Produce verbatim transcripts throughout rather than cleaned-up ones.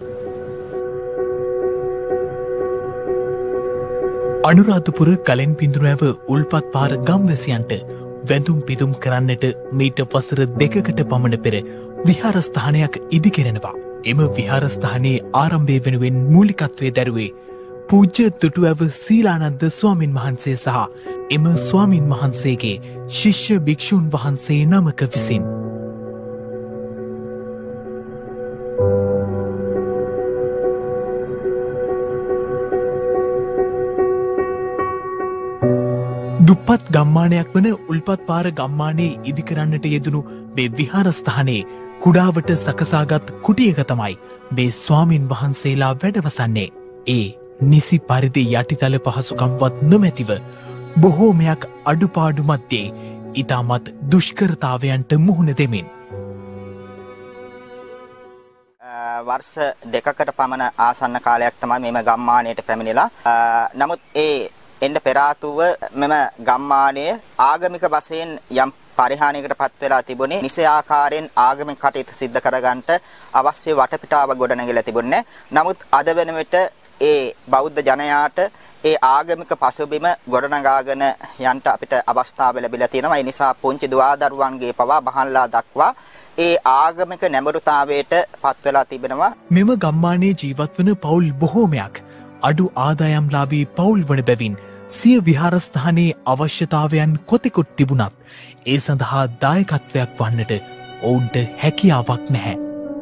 අනුරාධපුර කලින් පිඳුරැව උල්පත් පාර ගම්වැසියන්ට වැඳුම් පිදුම් කරන්නට මීට වසර දෙකකට පමණ පෙර විහාරස්ථානයක් ඉදිකෙරෙනවා. එම විහාරස්ථානයේ ආරම්භය වෙනුවෙන් මූලිකත්වය දැරුවේ පූජ්‍ය දුටුවැව සීලානන්ද ස්වාමින් වහන්සේ සහ එම ස්වාමින් වහන්සේගේ ශිෂ්‍ය භික්ෂූන් වහන්සේ නමක විසින්. දුප්පත් ගම්මානයක් වන උල්පත් පාර ගම්මානයේ ඉදිකරන්නට යෙදුණු මේ විහාරස්ථානයේ කුඩාවට සකසාගත් කුටියක තමයි මේ ස්වාමින් වහන්සේලා වැඩවසන්නේ. ඒ නිසි පරිදි යටිතල පහසුකම්වත් නොමැතිව බොහෝමයක් අඩුපාඩු මැද්දේ ඉතාමත් දුෂ්කරතාවයන්ට මුහුණ දෙමින් වර්ෂ දෙකකට පමණ ආසන්න කාලයක් තමයි මෙම ගම්මානයට පැමිණිලා. නමුත් ඒ එන්න පෙර ආතුව මෙම ගම්මානය ආගමික වශයෙන් යම් පරිහානියකට පත් වෙලා තිබුණේ නිසි ආකාරයෙන් ආගමික කටයුතු සිද්ධ කරගන්නට අවශ්‍ය වටපිටාව ගොඩනැගිලා තිබුණේ. නමුත් අද වෙන විට ඒ බෞද්ධ ජනයාට ඒ ආගමික පසුබිම ගොඩනගාගෙන යන්න අපිට අවස්ථාව ලැබිලා තියෙනවා. ඒ නිසා පුංචි දුවදරුවන්ගේ පවා බහන්ලා දක්වා ඒ ආගමික නැඹුරුතාවයට පත් වෙලා තිබෙනවා. මෙම ගම්මානයේ ජීවත් වන පවුල් බොහෝමයක් අඩු ආදායම්ලාභී පවුල් වන බැවින් සිය විහාරස්ථානයේ අවශ්‍යතාවයන් කොතෙකුත් තිබුණත් ඒ සඳහා දායකත්වයක් වන්නට ඔවුන්ට හැකියාවක් නැහැ.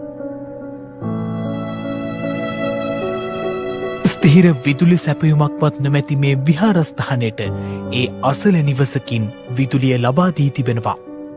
ස්ථිර විදුලි සැපයුමක්වත් නොමැති මේ විහාරස්ථානයට ඒ අසල නිවසකින් විදුලිය ලබා දී තිබෙනවා.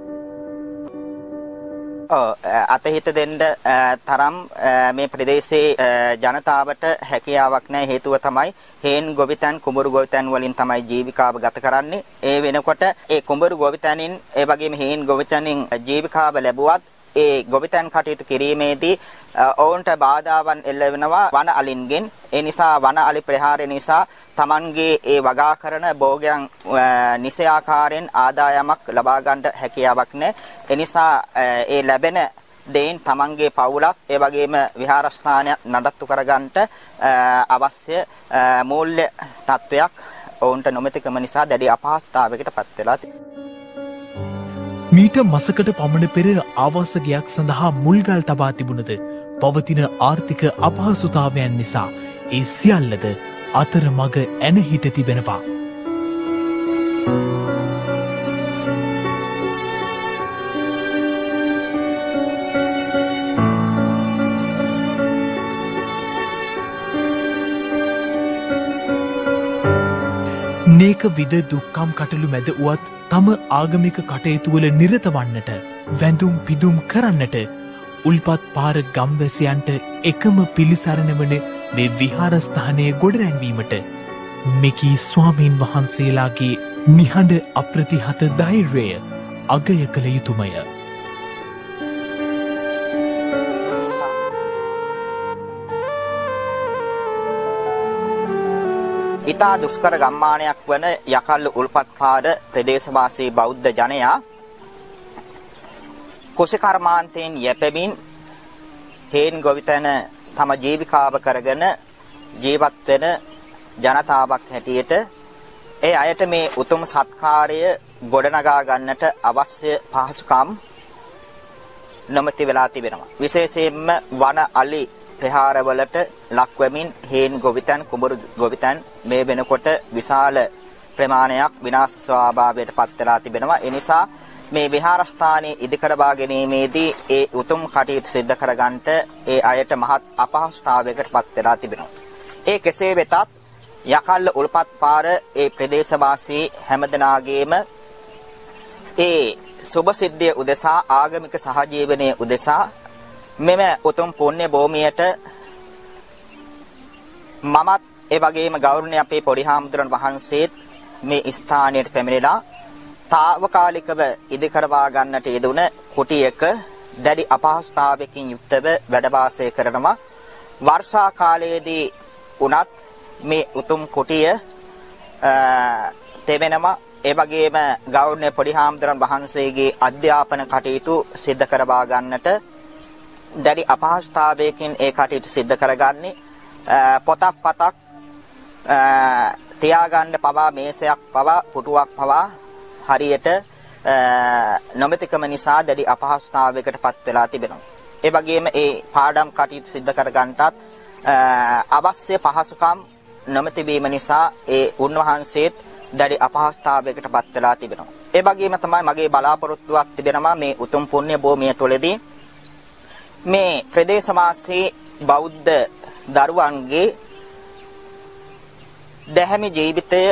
අතහිත දෙන්න තරම් මේ ප්‍රදේශයේ ජනතාවට හැකියාවක් නැහැ. හේතුව තමයි හේන් ගොවිතැන් කුඹුරු ගොවිතැන් වලින් තමයි ජීවිකාව ගත කරන්නේ. ඒ වෙනකොට ඒ කුඹුරු ගොවිතැනින් ඒ වගේම හේන් ගොවිතැනින් ජීවිකාව ලැබුවත් ඒ ගොවිතැන් කටයුතු කිරීමේදී ඔවුන්ට බාධාවන් එල්ල වෙනවා වන අලින්ගෙන්. ඒ නිසා වන අලි ප්‍රහාරය නිසා Tamanගේ ඒ වගා කරන භෝගයන් නිසි ආකාරයෙන් ආදායමක් ලබා ගන්න හැකියාවක් නැහැ. ඒ නිසා ඒ ලැබෙන දෙයින් Tamanගේ පවුලක් ඒ වගේම විහාරස්ථානයක් නඩත්තු කරගන්නට අවශ්‍ය මූල්‍ය තත්වයක් ඔවුන්ට නොමැතිකම නිසා දැඩි අපහසුතාවයකට පත් වෙලා තියෙනවා. මීට මසකට පමණ පෙර ආවාසගයක් සඳහා මුල්ගල් තබා තිබුණද පවතින ආර්ථික අපහසුතාවයන් නිසා ඒ සියල්ලද අතරමඟ ඇනහිට තිබෙනවා. නේක විද දුක්කම් කටළු මැද වුවත් තම ආගමික කටයුතුවල නිරත වන්නට වැඳුම් පිදුම් කරන්නට උල්පත් පාර ගම්වැසියන්ට එකම පිළිසරණ වන මේ විහාරස්ථානය ගොඩනැංවීමට මෙකී ස්වාමීන් වහන්සේලාගේ නිහඬ අප්‍රතිහත ධෛර්යය අගය කළ යුතුමය. ඉතා දුෂ්කර ගම්මානයක් වන යකල්ල උල්පත් පාර ප්‍රදේශවාසී බෞද්ධ ජනයා කුසි කර්මාන්තයෙන් යැපෙමින් හේන් ගොවිතැන තම ජීවිකාව කරගෙන ජීවත් වෙන ජනතාවක් හැටියට ඒ අයට මේ උතුම් සත්කාරය ගොඩනගා ගන්නට අවශ්‍ය පහසුකම් නොමැති වෙලා තිබෙනවා. විශේෂයෙන්ම වන අලි ප්‍රහාරවලට ලක්වෙමින් හේන් ගොවිතැන් කුඹුරු ගොවිතැන් මේ වෙනකොට විශාල ප්‍රමාණයක් විනාශ ස්වභාවයට පත් වෙලා තිබෙනවා. ඒ නිසා මේ විහාරස්ථානයේ ඉදිකරවා ගැනීමේදී ඒ උතුම් කටයුතු සිදු කරගන්නට ඒ අයට මහත් අපහසුතාවයකට පත් වෙලා තිබෙනවා. ඒ කෙසේ වෙතත් යකල්ල උල්පත් පාර ඒ ප්‍රදේශවාසී හැමදෙනාගේම ඒ සුබ සිද්ධිය උදෙසා ආගමික සහජීවනයේ උදෙසා මෙම උතුම් පුණ්‍ය භූමියට මමත් ඒ වගේම ගෞරවනීය අපේ පොඩි හාමුදුරන් වහන්සේත් මේ ස්ථානයට පැමිණිලා తాවකාලිකව ඉදිකරවා ගන්නට යෙදුන කුටියක දැඩි අපහසුතාවයකින් යුක්තව වැඩ වාසය කරනවා. වර්ෂා කාලයේදී උනත් මේ උතුම් කුටිය තෙවෙනවා. ඒ වගේම ගෞරවනීය පොඩි හාමුදුරන් වහන්සේගේ අධ්‍යාපන කටයුතු සිදු කරවා ගන්නට දැඩි අපහසුතාවයකින් ඒ කටයුතු සිද්ධ කරගන්නේ පොතක් පතක් තියාගන්න පවා මේසයක් පවා පුටුවක් පවා හරියට නොමැතිකම නිසා දැඩි අපහසුතාවයකට පත් වෙලා තිබෙනවා. ඒ වගේම ඒ පාඩම් කටයුතු සිද්ධ කරගන්නටත් අවශ්‍ය පහසුකම් නොමැති වීම නිසා ඒ උන්වහන්සේත් දැඩි අපහසුතාවයකට පත් වෙලා තිබෙනවා. ඒ වගේම තමයි මගේ බලාපොරොත්තුවක් තිබෙනවා මේ උතුම් පුණ්‍ය භූමිය තුළදී මේ ප්‍රදේශවාසී බෞද්ධ දරුවන්ගේ දැහැමි ජීවිතය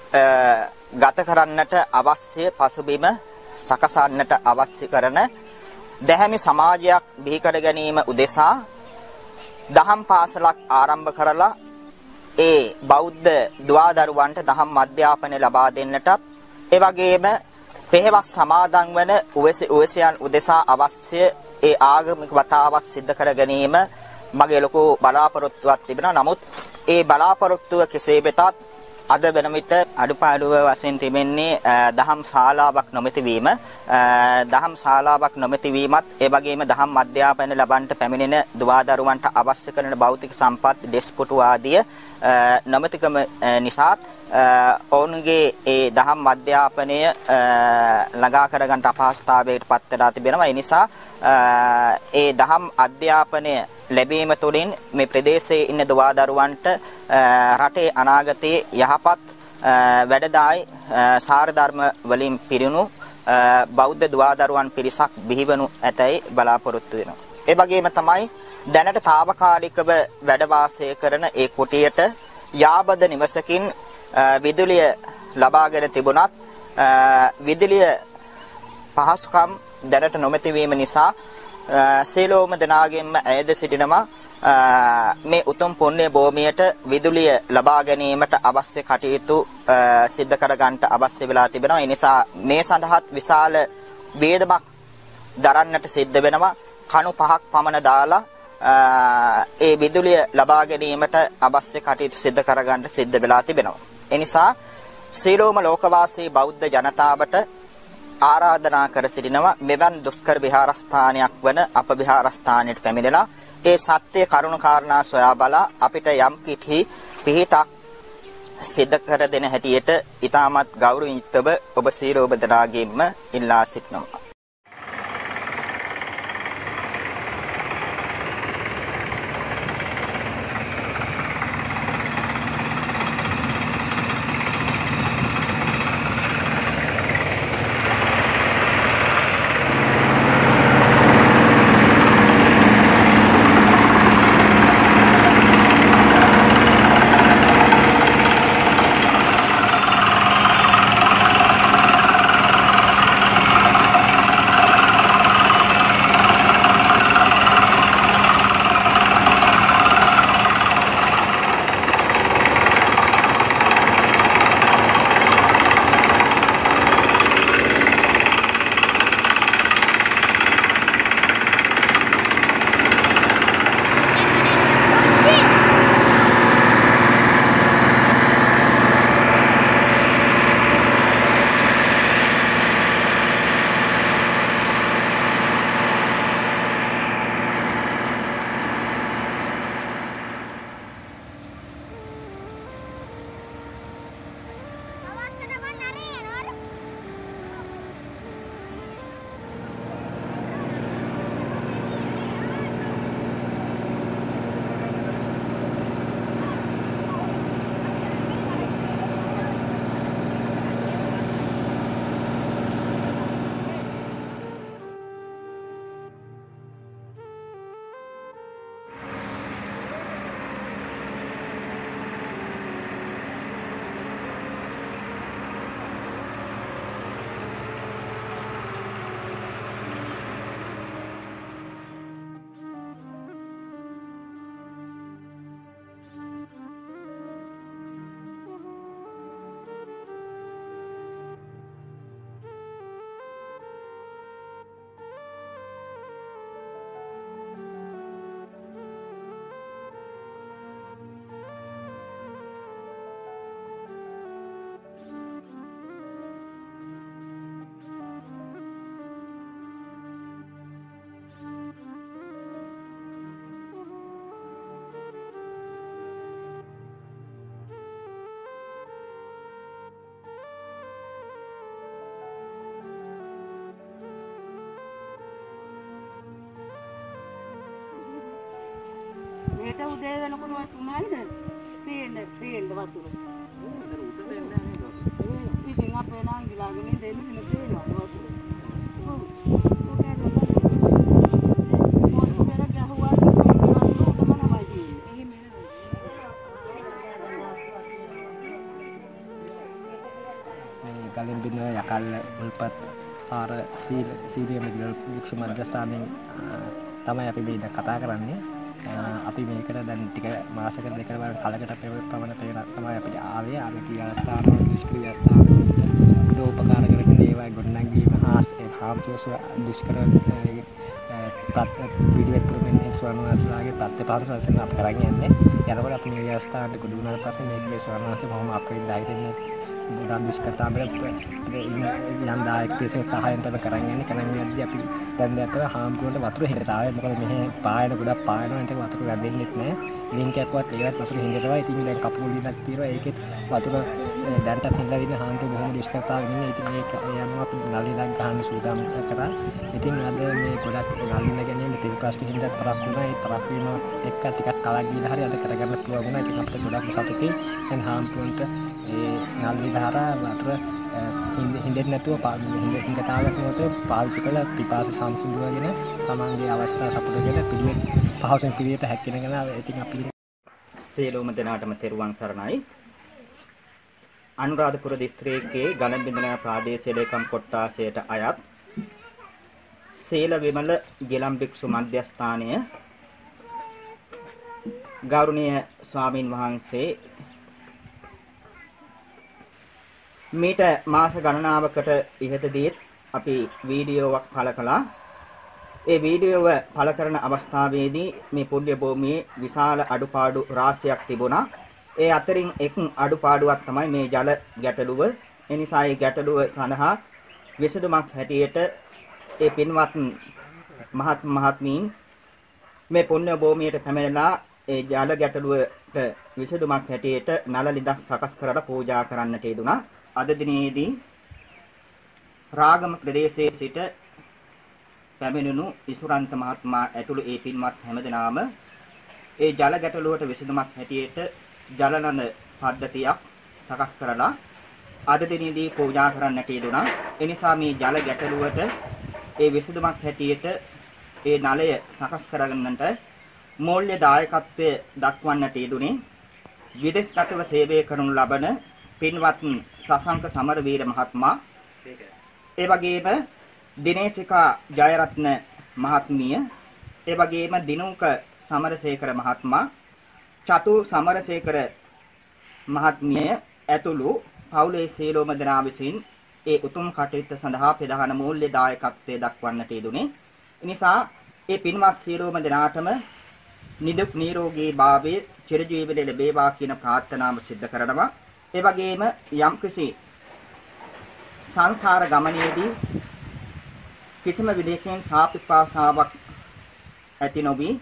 ගත කරන්නට අවශ්‍ය පසුබිම සකසන්නට අවශ්‍ය කරන දැහැමි සමාජයක් බිහි කර ගැනීම උදෙසා දහම් පාසලක් ආරම්භ කරලා ඒ බෞද්ධ දුවදරුවන්ට දහම් අධ්‍යාපනය ලබා දෙන්නටත් ඒ වගේම පෙහෙවස් සමාදන් වන උවැසියන් උදෙසා අවශ්‍ය ඒ ආගමික වතාවත් සිද්ධ කර ගැනීම මගේ ලොකු බලාපොරොත්තුවක් තිබෙනවා. නමුත් ඒ බලාපොරොත්තුව කෙසේ වෙතත් අද වෙන විට අඩුපාඩුව වශයෙන් තිබෙන්නේ දහම් ශාලාවක් නොමැති වීම. දහම් ශාලාවක් නොමැති වීමත් ඒ වගේම දහම් අධ්‍යාපනය ලබන්නට පැමිණෙන දුවදරුවන්ට අවශ්‍ය කරන භෞතික සම්පත් ඩෙස්ක් ආදිය නොමැතිකම නිසා ඔවුන්ගේ ඒ දහම් අධ්‍යාපනය ළඟා කරගන්න අපහසුතාවයකට පත් වෙලා තිබෙනවා. ඒ නිසා ඒ දහම් අධ්‍යාපනය ලැබීම තුළින් මේ ප්‍රදේශයේ ඉන්න දුවදරුවන්ට රටේ අනාගතයේ යහපත් වැඩදායි සාර ධර්ම වලින් පිරුණු බෞද්ධ දුවදරුවන් පිරිසක් බිහිවනු ඇතැයි බලාපොරොත්තු වෙනවා. ඒ වගේම තමයි දැනට తాවකාලිකව වැඩ වාසය කරන ඒ කුටියට යාබද නිවසකින් විදුලිය ලබාගෙන තිබුණත් විදුලිය පහසුකම් දැනට නොමැති වීම නිසා සීලෝම දනාගෙන්ම ඇයද සිටිනවා මේ උතුම් පුණ්‍ය භූමියට විදුලිය ලබා ගැනීමට අවශ්‍ය කටයුතු සිද්ධ කර ගන්නට අවශ්‍ය වෙලා තිබෙනවා. ඒ නිසා මේ සඳහාත් විශාල වේදමක් දරන්නට සිද්ධ වෙනවා. කණු පහක් පමණ දාලා ඒ විදුලිය ලබා ගැනීමට අවශ්‍ය කටයුතු සිද්ධ කර ගන්නට සිද්ධ වෙලා තිබෙනවා. ඒ නිසා සීලෝම ලෝකවාසී බෞද්ධ ජනතාවට ආරාධනා කර සිටිනවා මෙවන් දුෂ්කර විහාරස්ථානයක් වන අප විහාරස්ථානයට පැමිණලා ඒ සත්‍ය කරුණ කාරණා සොයා බලා අපිට යම් කිසි පිහිටක් සිද්ධ කර දෙන හැටියට ඊටමත් ගෞරවණීයව ඔබ සීලෝම දනාගෙන්ම ඉල්ලා සිටිනවා. මේට උදේ වෙනකොට වතුනයිද? පේන්න පේන්න වතුර. ඉතින් අපේ නාංගිලාගෙන දෙන්න දෙන්න පේනවා වතුර. ඔව්. කලින් දින යකල් උල්පත් ආර සීල සීරියම වික්ෂ මධ්‍යස්ථානයේ තමයි අපි මේ කතා කරන්නේ. අපි මේකට දැන් ටික මාසක දෙකකට කලකට පමණ පෙර තමයි අපිට ආවේ. ආවේ කියලා ස්ථාන නිෂ්ක්‍රීය ස්ථාන උපකාර කරගෙන ඒවා ගොඩනැගීම හා ඒ හාම්තුස දුෂ්කර පත් පිළිවෙත් ප්‍රමෙන් ස්වර්ණවාසලාගේ තත්ත්ව පාසලෙන් අප කරගෙන යන්නේ. යනකොට අපි මේ ස්ථානට ගොඩ වුණාට පස්සේ මේක මේ ස්වර්ණවාසය බොහොම අපේ ධෛර්යයෙන් බුදුන් දුෂ්කරතාවල යම් දායක පිරිසක සහායෙන් තමයි කරන් යන්නේ. කරන් යද්දී අපි දැන් දැක්කම හාම්කුවන්ට වතුර හිඟට ආවේ. මොකද මෙහෙ පායන ගොඩක් පායනවා. ඒක වතුර වැදෙන්නෙත් නෑ. ලින්ක් එකක්වත් ඒවත් වතුර හිඟටවා. ඉතින් දැන් කපුල් ලින්ක් තියෙනවා. ඒකෙත් වතුර දැන්ටත් හිඟලා ඉන්න හාම්කුව බොහොම දුෂ්කරතාවකින් ඉන්නේ. ඉතින් මේක යනවා අපි නලියක් ගහන්න සූදානම් කරා. ඉතින් අද මේ ගොඩක් නලින ගැනීම තේ ප්‍රශ්න හින්දා තරක් වුණා. ඒ තරක් වීම එක්ක ටිකක් කලක් ගිහලා හරි අද කරගන්න පුළුවන් වුණා. ඉතින් අපිට ගොඩක් සතුටුයි. දැන් හාම්කුවන්ට ඒ නල්ලි ධාරා වතුර හින්දෙන් නැතුව හින්දෙන් හිඟතාවක් නැතුව පාවිච්චි කළ පිපාස සංසිඳුවගෙන තමන්ගේ අවශ්‍යතා සපුරගෙන පිළිවෙත් පහසෙන් පිළිවෙත හැක්කෙනගෙන ඉතින් අපි සියලුම දෙනාටම තෙරුවන් සරණයි. අනුරාධපුර දිස්ත්‍රික්කයේ ගණන්බිඳන ප්‍රාදේශීය ලේකම් කොට්ටාසයට අයත් සීල විමල ගිලම් භික්ෂු මධ්‍යස්ථානය ගෞරවනීය ස්වාමින් වහන්සේ මීට මාස ගණනාවකට ඉහතදී අපි වීඩියෝවක් පළ කළා. ඒ වීඩියෝව පළ කරන අවස්ථාවේදී මේ පුණ්‍ය භූමියේ විශාල අඩුපාඩු රාශියක් තිබුණා. ඒ අතරින් එක් අඩුපාඩුවක් තමයි මේ ජල ගැටලුව. ඒ නිසා මේ ගැටලුව සඳහා විසඳුමක් හැටියට ඒ පින්වත් මහත් මහත්මීන් මේ පුණ්‍ය භූමියට පැමිණලා ඒ ජල ගැටලුවට විසඳුමක් හැටියට නල ලිඳක් සකස් කරලා පූජා කරන්නට යෙදුණා. අද දිනේදී රාගම ප්‍රදේශයේ සිට පැමිණුණු ඉසුරන්ත මහත්මයා ඇතුළු ඒ පින්වත් හැමදෙනාම ඒ ජල ගැටලුවට විසඳුමක් හැටියට ජලනඳ පද්ධතියක් සකස් කරලා අද දිනේදී පූජා කරන්නට යෙදුණා. ඒ නිසා මේ ජල ගැටලුවට ඒ විසඳුමක් හැටියට ඒ නලය සකස් කරගන්නට මූල්‍ය දායකත්වය දක්වන්නට යෙදුනේ විදේශගතව සේවය කරනු ලබන පින්වත් සසංක සමරවීර මහත්මයා, ඒ වගේම දිනේසිකා ජයරත්න මහත්මිය, ඒ වගේම දිනුක සමරසේකර මහත්මයා, චතු සමරසේකර මහත්මිය ඇතුළු පවුලේ සියලුම දෙනා විසින් ඒ උතුම් කටයුත්ත සඳහා ප්‍රධාන මූල්‍ය දායකත්වය දක්වන්නට යෙදුනේ. ඒ නිසා ඒ පින්වත් සියලුම දෙනාටම නිදුක් නිරෝගී භාවයේ චිරජීවනයේ ලැබේවා කියන ප්‍රාර්ථනාව සිද්ධ කරනවා. ඒ වගේම යම්කිසි සංසාර ගමනේදී කිසිම විදිහකින් සාපිපාසාවක් ඇති නොවි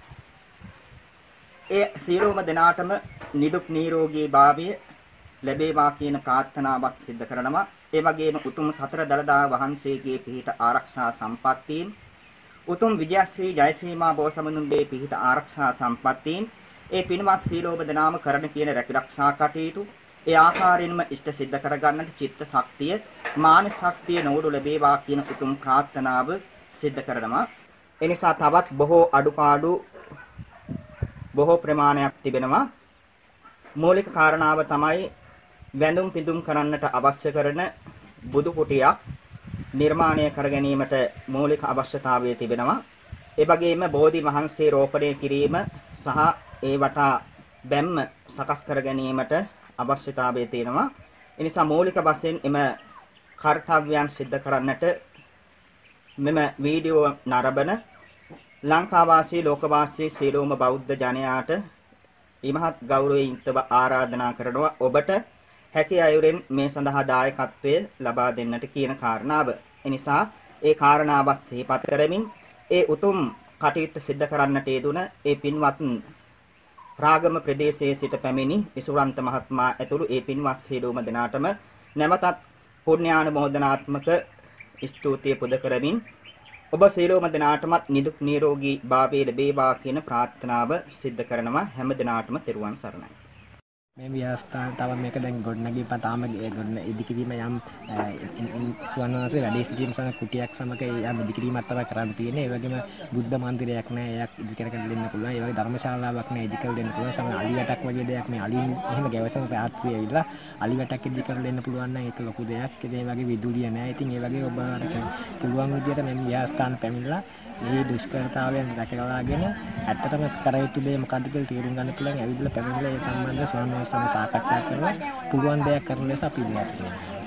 ඒ සියලුම දෙනාටම නිදුක් නිරෝගී භාවය ලැබේවා කියන ප්‍රාර්ථනාවක් සිද්ධ කරනවා. ඒ වගේම උතුම් සතර දළදා වහන්සේගේ පිහිට ආරක්ෂා සම්පත්තීන්, උතුම් විජයශ්‍රී ජයශ්‍රීමා බෝසමනුන්ගේ පිහිට ආරක්ෂා සම්පත්තීන් ඒ පින්වත් සියලුම දෙනාම කරන කියන රැකිරක්ෂා කටයුතු ඒ ආකාරයෙන්ම ඉෂ්ට සිද්ධ කරගන්නට චිත්ත ශක්තිය, මාන ශක්තිය නෝඩු ලැබේවා කියන උතුම් ප්‍රාර්ථනාව සිද්ධ කරනවා. ඒ නිසා තවත් බොහෝ අඩුපාඩු බොහෝ ප්‍රමාණයක් තිබෙනවා. මූලික කාරණාව තමයි වැඳුම් පිදුම් කරන්නට අවශ්‍ය කරන බුදු කුටියක් නිර්මාණය කර ගැනීමට මූලික අවශ්‍යතාවය තිබෙනවා. ඒ වගේම බෝධි වහන්සේ රෝපණය කිරීම සහ ඒ වටා බැම්ම සකස් කර ගැනීමට අවශ්‍යතාවය තියෙනවා. ඒ නිසා මූලික වශයෙන් එම කර්තව්‍යයන් සිද්ධ කරන්නට මෙම වීඩියෝ නරඹන ලංකාවාසී ලෝකවාසී සියලුම බෞද්ධ ජනයාට ඉමහත් ගෞරවයෙන් යුක්තව ආරාධනා කරනවා ඔබට හැකි අයුරින් මේ සඳහා දායකත්වය ලබා දෙන්නට කියන කාරණාව. ඒ නිසා ඒ කාරණාවත් සිහිපත් කරමින් ඒ උතුම් කටයුත්ත සිද්ධ කරන්නට යෙදුන ඒ පින්වත් රාගම ප්‍රදේශයේ සිට පැමිණි ඉසුරන්ත මහත්මයා ඇතුළු ඒ පින්වත් සියලුම දෙනාටම නැවතත් පුණ්‍යානුමෝදනාත්මක ස්තුතිය පුද කරමින් ඔබ සියලුම දෙනාටමත් නිදුක් නිරෝගී භාවය ලැබේවා කියන ප්‍රාර්ථනාව සිද්ධ කරනවා හැම දිනාටම තෙරුවන් සරණයි. මේ විහාරස්ථාන තව මේක දැන් ගොඩනගී පතාම ගොඩන ඉදිකිරීම යම් ස්වර්ණවාසී වැඩි සිටීම සන කුටියක් සමග යම් ඉදිකිරීමක් තමයි කරන්න තියෙන්නේ. ඒ වගේම බුද්ධ මන්දිරයක් නෑ. එයක් ඉදි කරගෙන දෙන්න පුළුවන්. ඒ වගේ ධර්මශාලාවක් නෑ ඉදි කරලා දෙන්න පුළුවන්. සමහර අලිවැටක් වගේ දෙයක් මේ අලින් එහෙම ගැවසම රාත්‍රියේ ඇවිල්ලා අලිවැටක් ඉදි කරලා දෙන්න පුළුවන් නම් ඒක ලොකු දෙයක්. ඒ වගේ විදුලිය නෑ. ඉතින් ඒ වගේ ඔබ පුළුවන් විදියට මේ විහාරස්ථාන පැමිණලා මේ දුෂ්කරතාවයන් දැකලාගෙන ඇත්තටම කර යුතු දේ මොකක්ද කියලා තීරුම් ගන්න පුළුවන් ඇවිල්ලා පැමිණිලා ඒ සම්බන්ධව ස්වාමීන් වහන්සේ සාකච්ඡා කරලා පුළුවන් දෙයක් කරන ලෙස අපි ඉදිරියට යනවා.